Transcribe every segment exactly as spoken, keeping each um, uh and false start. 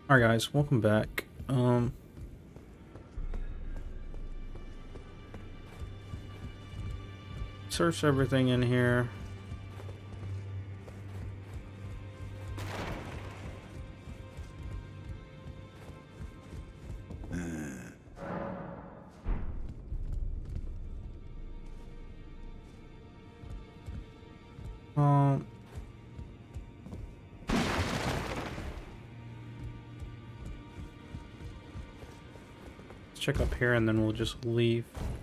Alright guys, welcome back. Um search everything in here. Um let's check up here and then we'll just leave.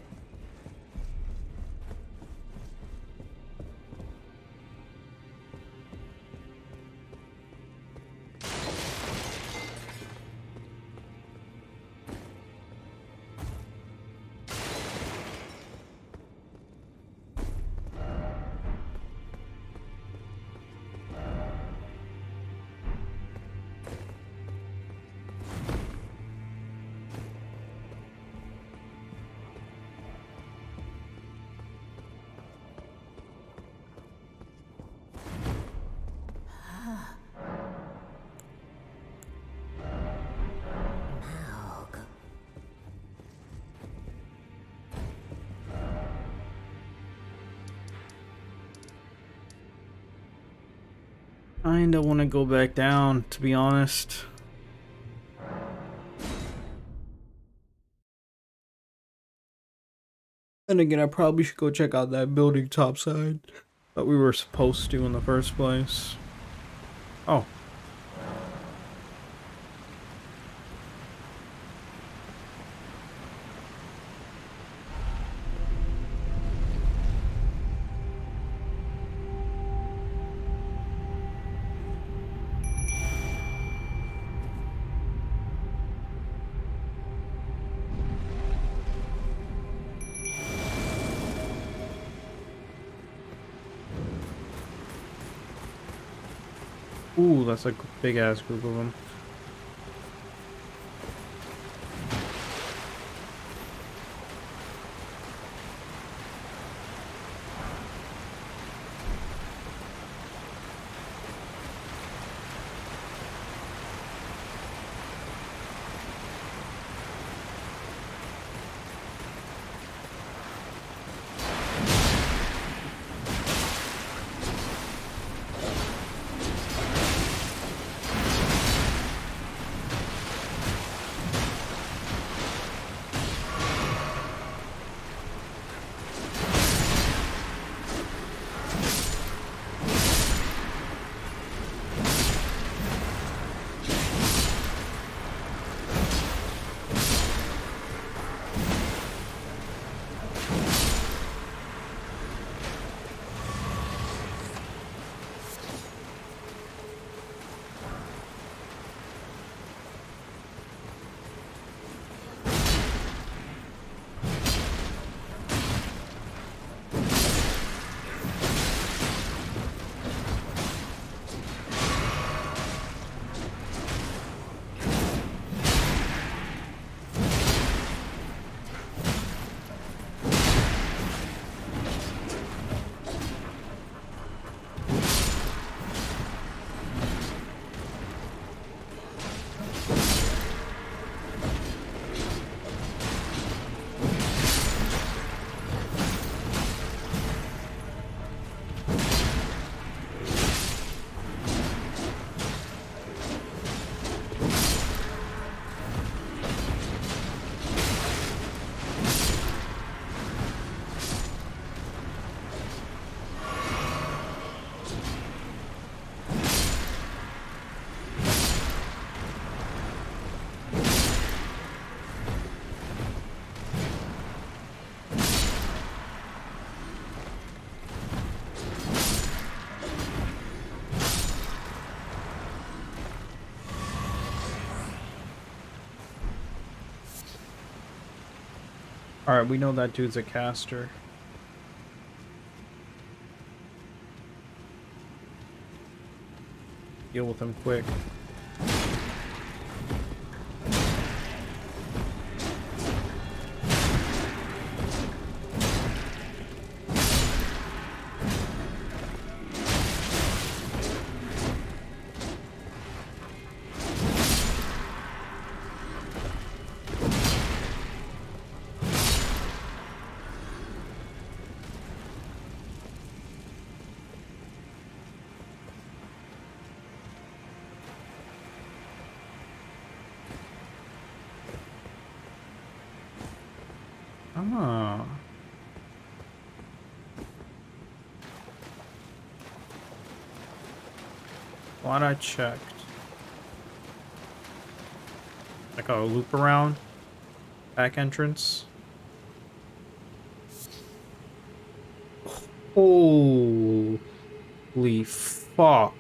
I kinda want to go back down, to be honest. And again, I probably should go check out that building topside that we were supposed to in the first place. Oh. Ooh, that's a big ass group of them. Alright, we know that dude's a caster. Deal with him quick. Ah. Glad I checked. Like a loop around. Back entrance. Holy fuck.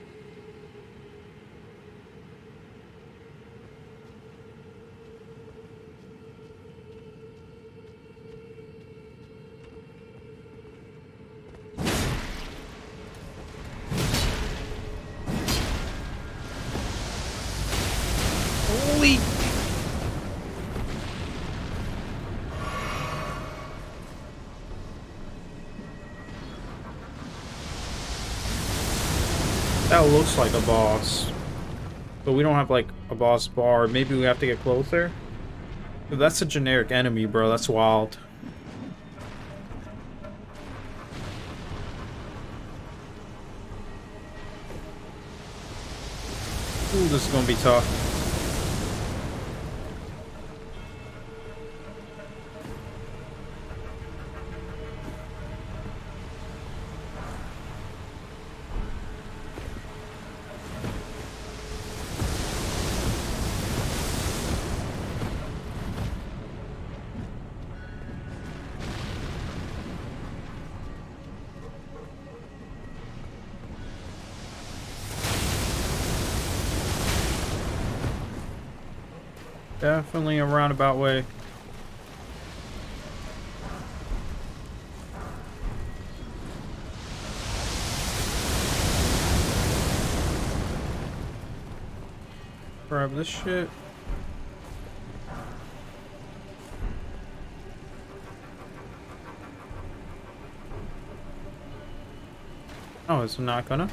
Holy. That looks like a boss. But we don't have like a boss bar. Maybe we have to get closer. Dude, that's a generic enemy, bro. That's wild. Ooh, this is gonna be tough. Definitely a roundabout way. Grab this shit. Oh, it's not gonna.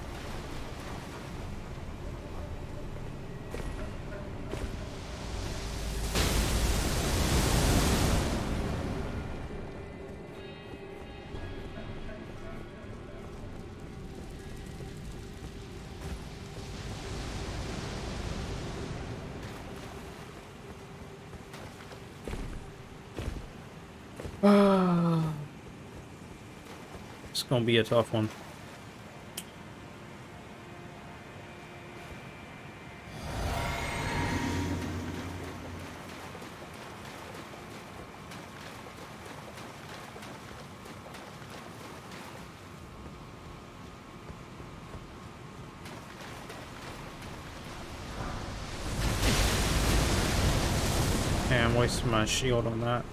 It's gonna be a tough one. Hey, I'm wasting my shield on that.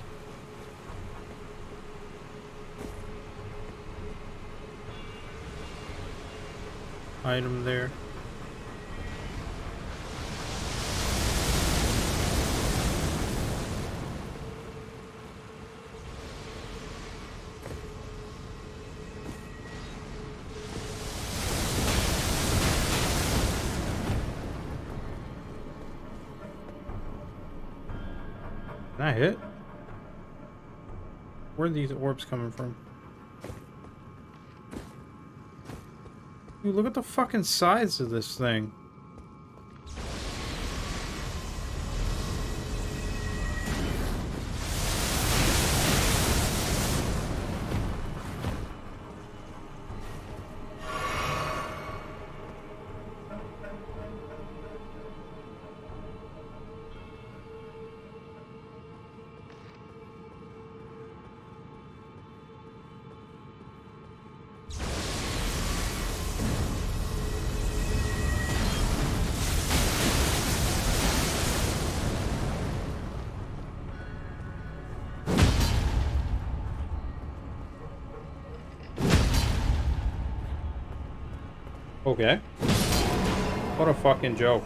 Item there. Can I hit? Where are these orbs coming from? Dude, look at the fucking size of this thing. Okay. What a fucking joke.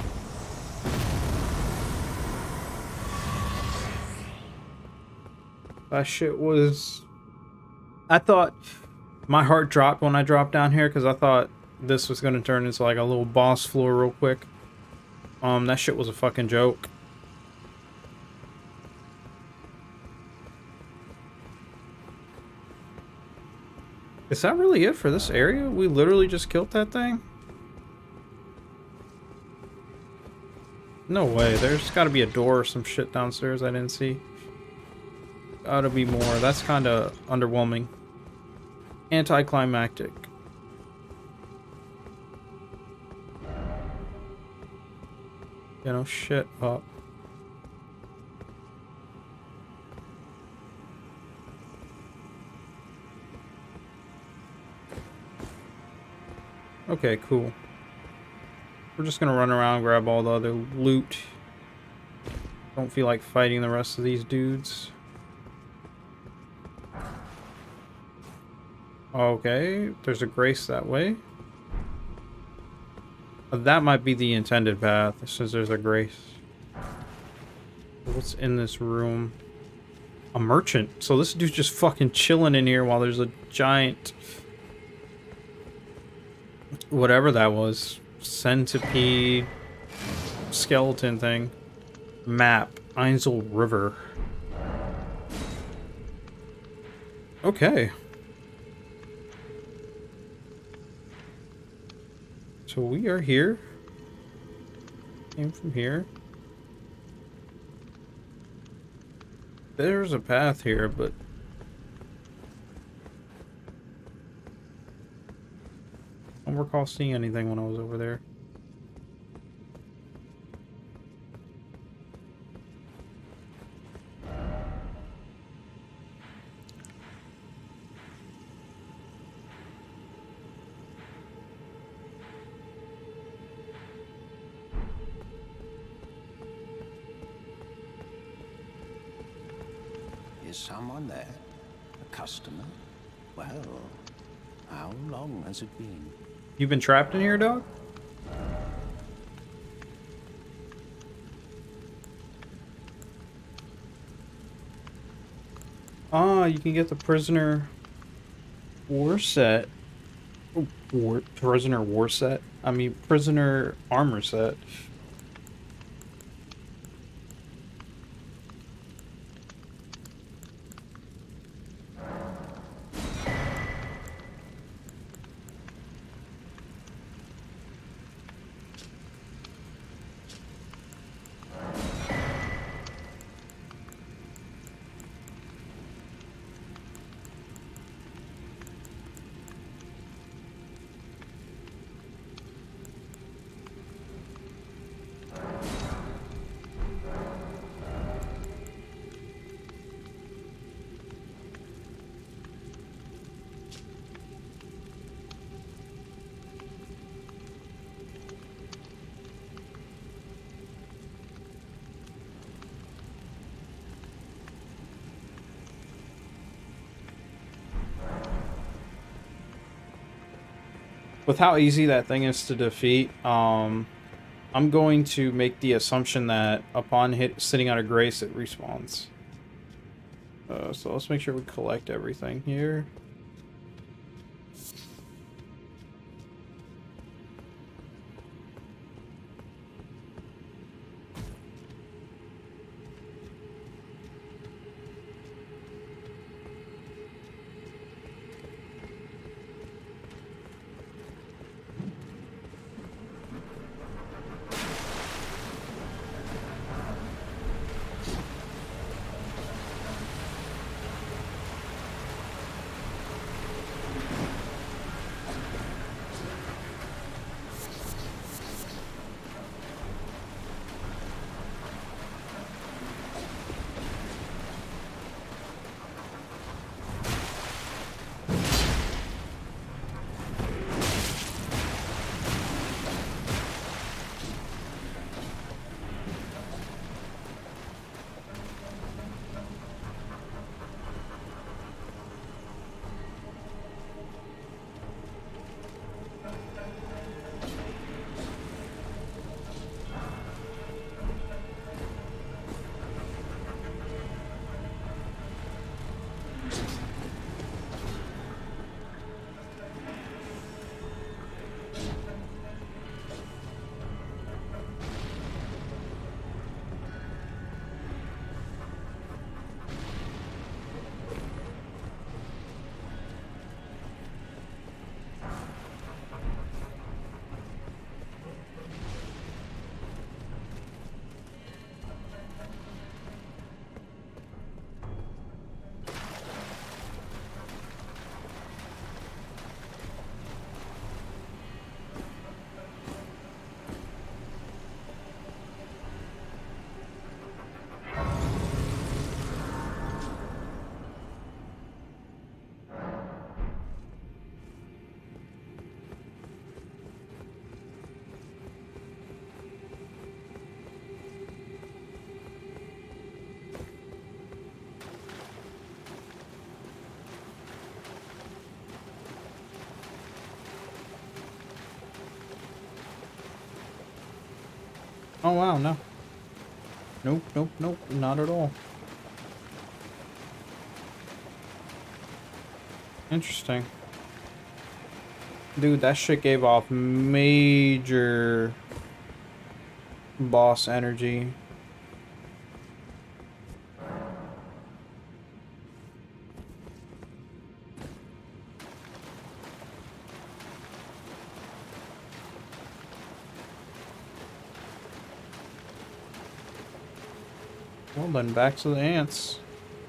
That shit was... I thought... My heart dropped when I dropped down here because I thought this was going to turn into like a little boss floor real quick. Um, that shit was a fucking joke. Is that really it for this area? We literally just killed that thing? No way. There's got to be a door or some shit downstairs I didn't see. Gotta be more. That's kind of underwhelming. Anticlimactic. You know, shit up. Okay, cool. We're just gonna run around, grab all the other loot. Don't feel like fighting the rest of these dudes. Okay, there's a grace that way. Uh, That might be the intended path, since there's a grace. What's in this room? A merchant. So this dude's just fucking chilling in here while there's a giant... whatever that was. Centipede... skeleton thing. Map. Einsel River. Okay. So we are here. Came from here. There's a path here, but... I don't recall seeing anything when I was over there. Is someone there? A customer? Well, how long has it been? You've been trapped in here, dog? Ah, you can get the prisoner war set. Oh, war, prisoner war set? I mean, prisoner armor set. With how easy that thing is to defeat, um, I'm going to make the assumption that upon hit sitting on a grace, it respawns. Uh, so let's make sure we collect everything here. Oh wow, no. Nope, nope, nope, not at all. Interesting. Dude, that shit gave off major boss energy. Well then, back to the ants.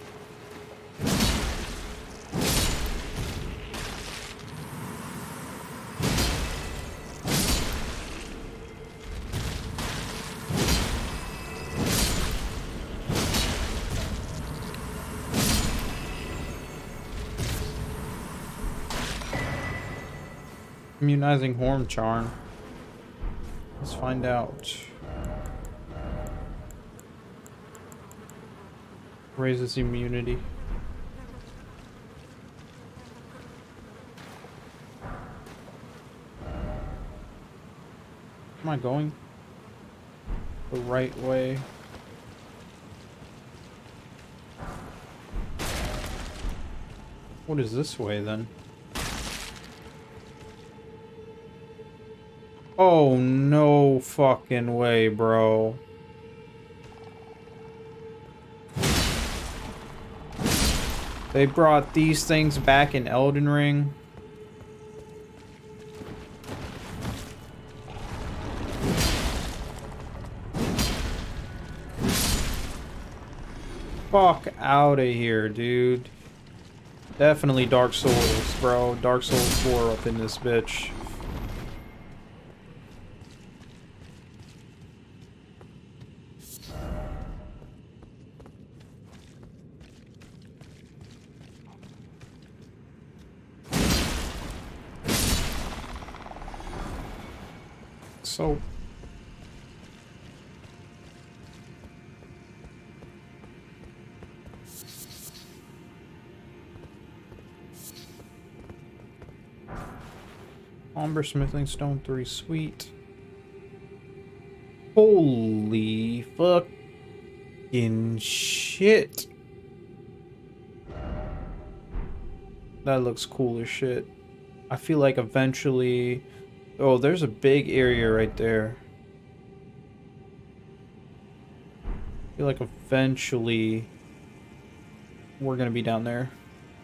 Immunizing horn charm. Let's find out. Raises immunity. Am I going the right way? What is this way then? Oh, no fucking way, bro. They brought these things back in Elden Ring. Fuck out of here, dude. Definitely Dark Souls, bro. Dark Souls four up in this bitch. So Umber Smithing Stone three, sweet. Holy fucking shit. That looks cool as shit. I feel like eventually... Oh, there's a big area right there. I feel like eventually we're gonna be down there.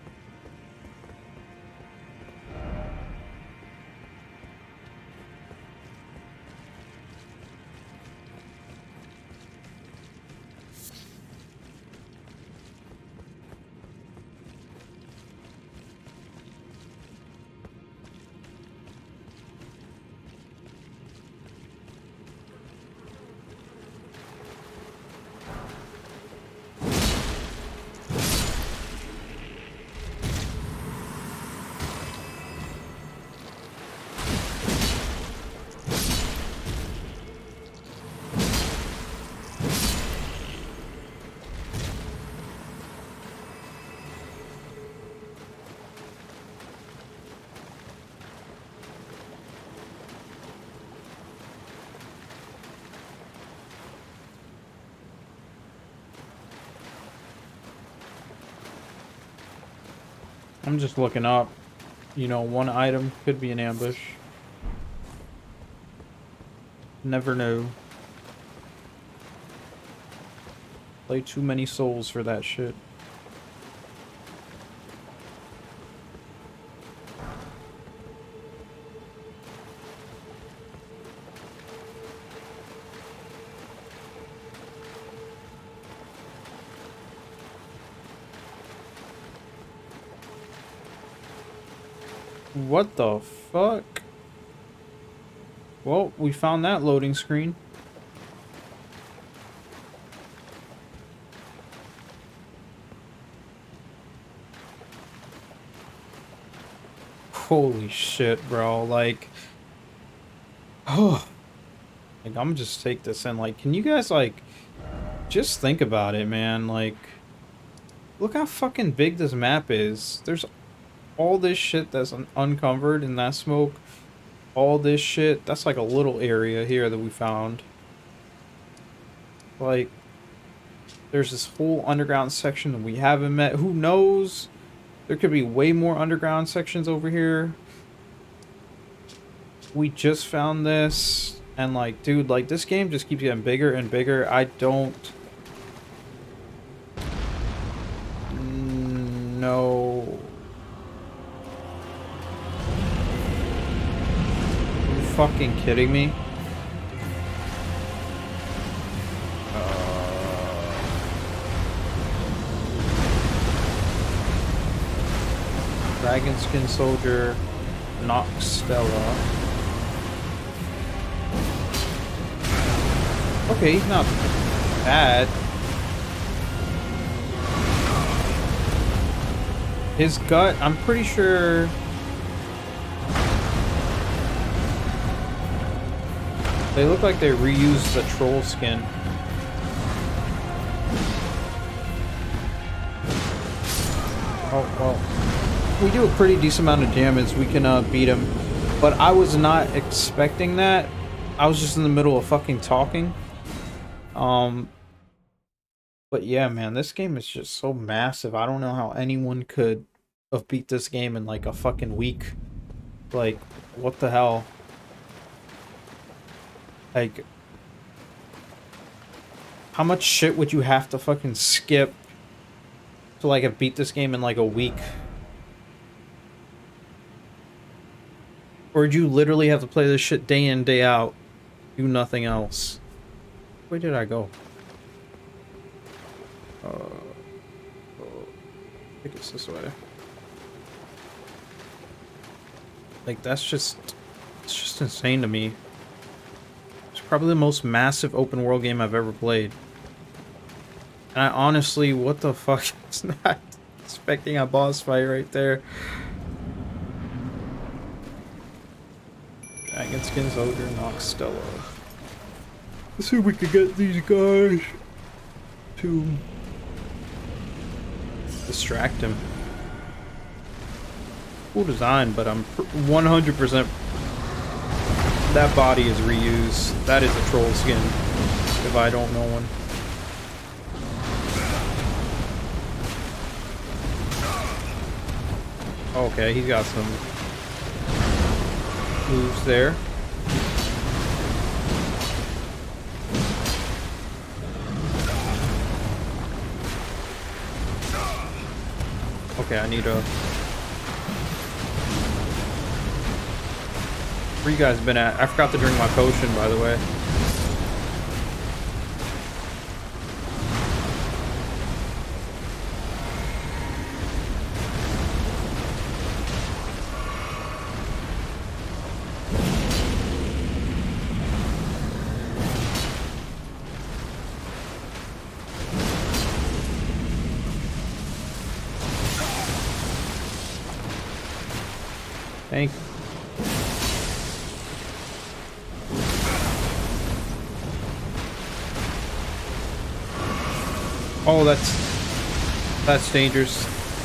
I'm just looking up. You know, one item could be an ambush. Never know. Play too many souls for that shit. What the fuck? Well, we found that loading screen. Holy shit, bro. Like, oh, like, I'm gonna just take this in. Like, can you guys, like, just think about it, man? Like, look how fucking big this map is. There's all this shit that's un uncovered in that smoke. All this shit. That's like a little area here that we found. Like, there's this whole underground section that we haven't met. Who knows? There could be way more underground sections over here. We just found this. And, like, dude, like, this game just keeps getting bigger and bigger. I don't... know... Are you fucking kidding me? Dragon Skin Soldier, Nox Stella. Okay, he's not bad. His gut, I'm pretty sure... They look like they reused the troll skin. Oh, well. We do a pretty decent amount of damage. We can uh, beat him. But I was not expecting that. I was just in the middle of fucking talking. Um, but yeah, man, this game is just so massive. I don't know how anyone could have beat this game in like a fucking week. Like, what the hell? Like, how much shit would you have to fucking skip to like have beat this game in like a week? Or did you literally have to play this shit day in, day out? Do nothing else? Where did I go? Uh, oh, I think it's this way. Like, that's just... It's just insane to me. It's probably the most massive open world game I've ever played. And I honestly, what the fuck? It's not expecting a boss fight right there. Dragon Skin Soldier, Nox Stella. Let's see if we can get these guys to distract him. Cool design, but I'm one hundred percent that body is reused. That is a troll skin, if I don't know one. Okay, he's got some moves there. Okay, I need a... Where you guys been at? I forgot to drink my potion, by the way. Thank you. Oh, that's that's dangerous.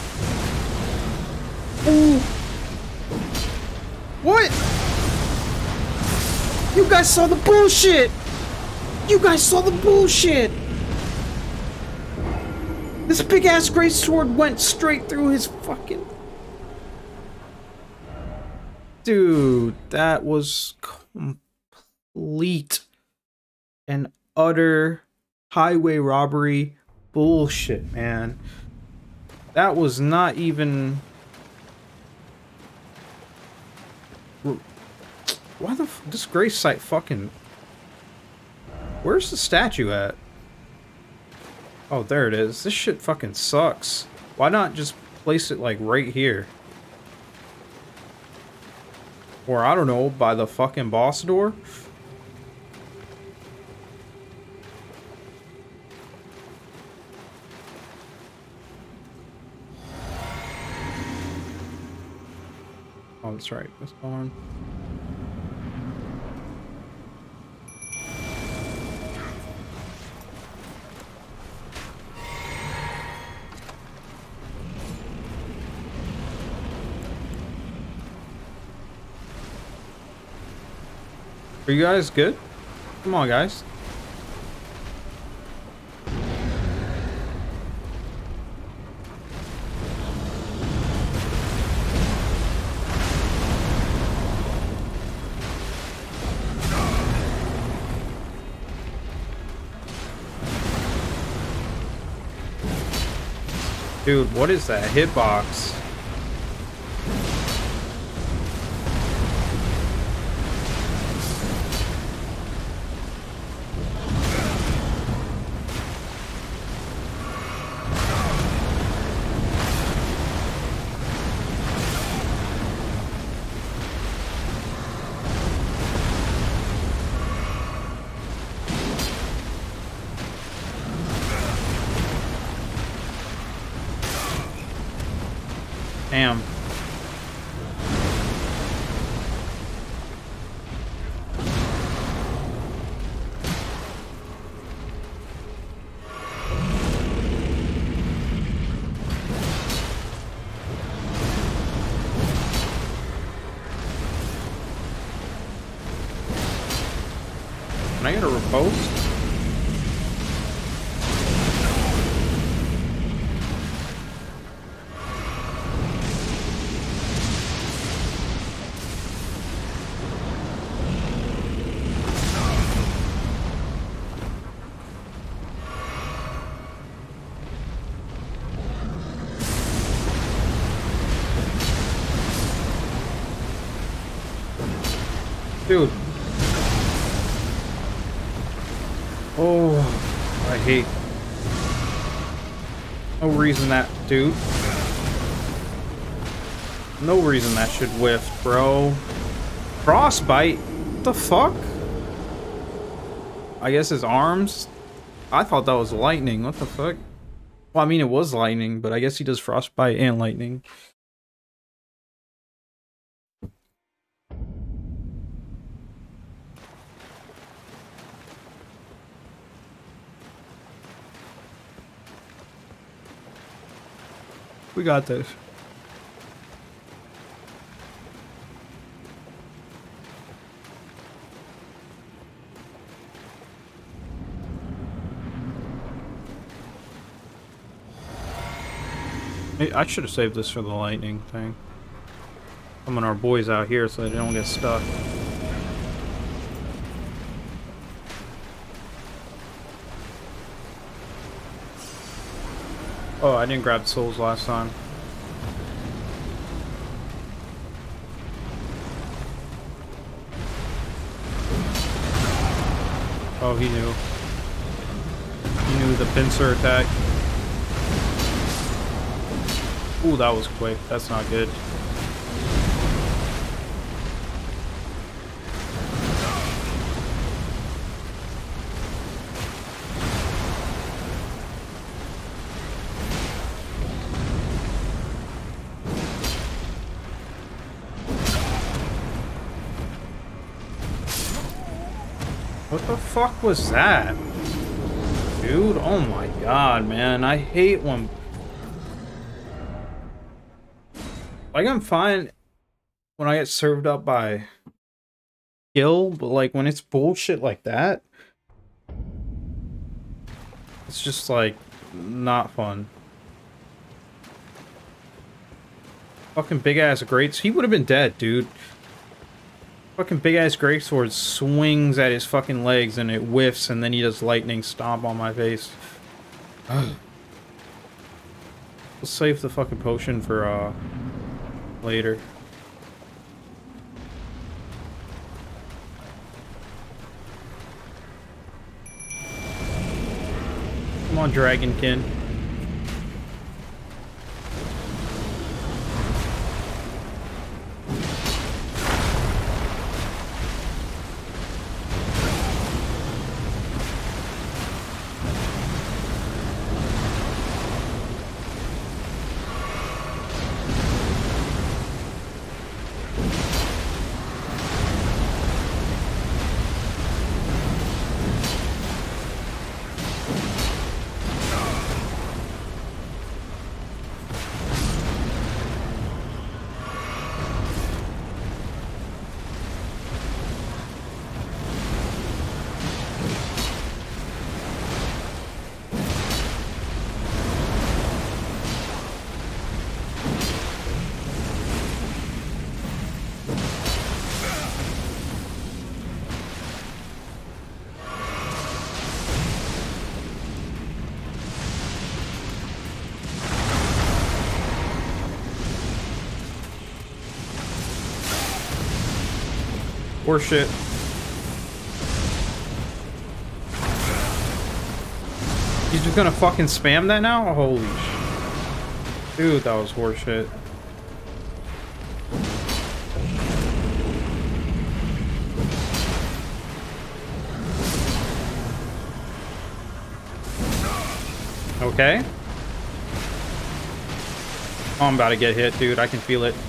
Ooh. What? You guys saw the bullshit. You guys saw the bullshit. This big ass great sword went straight through his fucking... Dude, that was complete and utter highway robbery bullshit, man. That was not even... Why the f... This grace site fucking... Where's the statue at? Oh, there it is. This shit fucking sucks. Why not just place it, like, right here? Or, I don't know, by the fucking boss door? Oh, that's right. This barn. Are you guys good? Come on, guys. Dude, what is that hitbox? Damn. Can I get a riposte? Dude. Oh, I hate. No reason that, dude. No reason that should whiff, bro. Frostbite? What the fuck? I guess his arms? I thought that was lightning. What the fuck? Well, I mean, it was lightning, but I guess he does frostbite and lightning. We got this. I should have saved this for the lightning thing. Summon our boys out here so they don't get stuck. Oh, I didn't grab souls last time. Oh, he knew. He knew the pincer attack. Ooh, that was quick. That's not good. What the fuck was that? Dude, oh my god, man. I hate when... Like, I'm fine when I get served up by skill, but like when it's bullshit like that, it's just like not fun. Fucking big ass greats. He would have been dead, dude. Fucking big ass greatsword swings at his fucking legs and it whiffs, and then he does lightning stomp on my face. We'll save the fucking potion for uh later. Come on, Dragonkin. Horseshit. He's just gonna fucking spam that now? Holy shit. Dude, that was horseshit. Okay. Oh, I'm about to get hit, dude. I can feel it.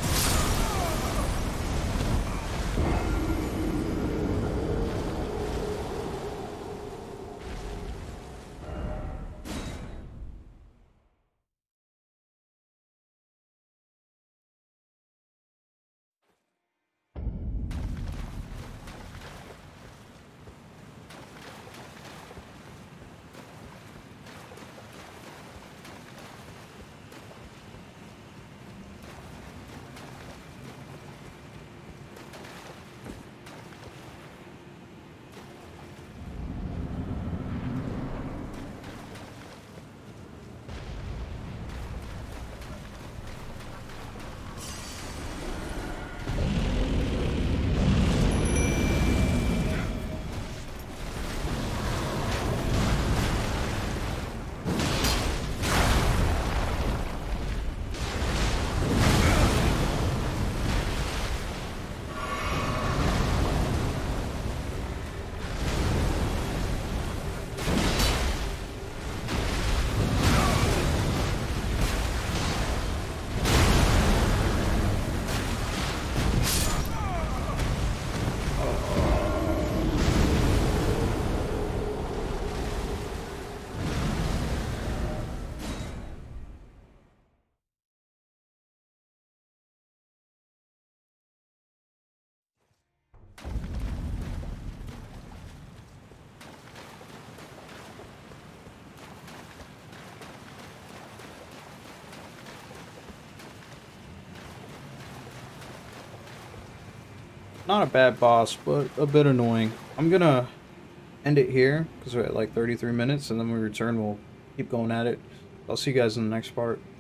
Not a bad boss, but a bit annoying. I'm gonna end it here because we're at like thirty-three minutes, and then when we return, we'll keep going at it. I'll see you guys in the next part.